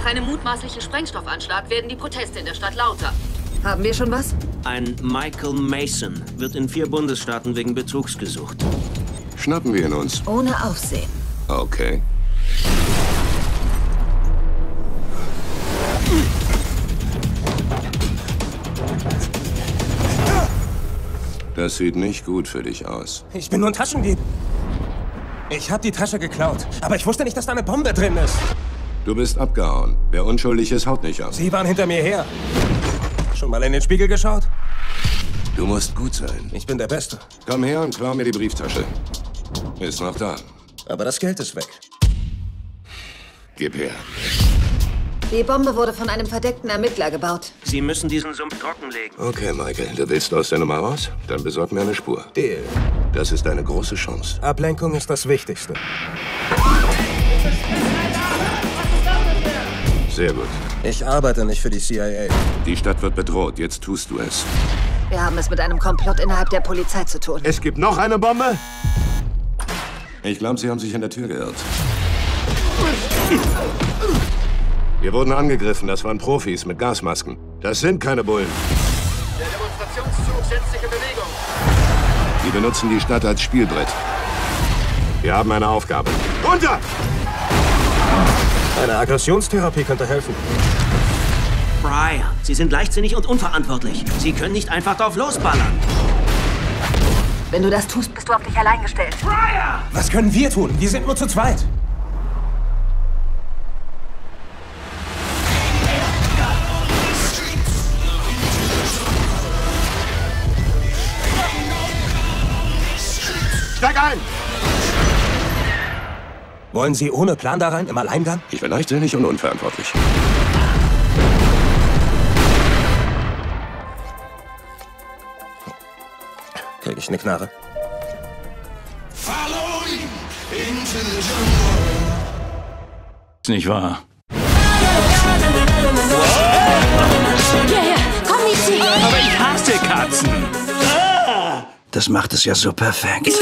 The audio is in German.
eine mutmaßliche Sprengstoffanschlag werden die Proteste in der Stadt lauter. Haben wir schon was? Ein Michael Mason wird in 4 Bundesstaaten wegen Betrugs gesucht. Schnappen wir ihn uns. Ohne Aufsehen. Okay. Das sieht nicht gut für dich aus. Ich bin nur ein Taschendieb. Ich habe die Tasche geklaut, aber ich wusste nicht, dass da eine Bombe drin ist. Du bist abgehauen. Wer unschuldig ist, haut nicht ab. Sie waren hinter mir her. Schon mal in den Spiegel geschaut? Du musst gut sein. Ich bin der Beste. Komm her und klau mir die Brieftasche. Ist noch da. Aber das Geld ist weg. Gib her. Die Bombe wurde von einem verdeckten Ermittler gebaut. Sie müssen diesen Sumpf trockenlegen. Okay, Michael, du willst aus der Nummer raus? Dann besorg mir eine Spur. Deal. Das ist eine große Chance. Ablenkung ist das Wichtigste. Sehr gut. Ich arbeite nicht für die CIA. Die Stadt wird bedroht. Jetzt tust du es. Wir haben es mit einem Komplott innerhalb der Polizei zu tun. Es gibt noch eine Bombe? Ich glaube, Sie haben sich an der Tür geirrt. Wir wurden angegriffen. Das waren Profis mit Gasmasken. Das sind keine Bullen. Der Demonstrationszug setzt sich in Bewegung. Die benutzen die Stadt als Spielbrett. Wir haben eine Aufgabe. Runter! Eine Aggressionstherapie könnte helfen. Briar, Sie sind leichtsinnig und unverantwortlich. Sie können nicht einfach drauf losballern. Wenn du das tust, bist du auf dich allein gestellt. Briar! Was können wir tun? Wir sind nur zu zweit. Steig ein! Wollen Sie ohne Plan da rein, im Alleingang? Ich bin leichtsinnig und unverantwortlich. Krieg ich eine Knarre? Ist nicht wahr. Hierher, komm nicht zu. Aber ich hasse Katzen. Das macht es ja so perfekt.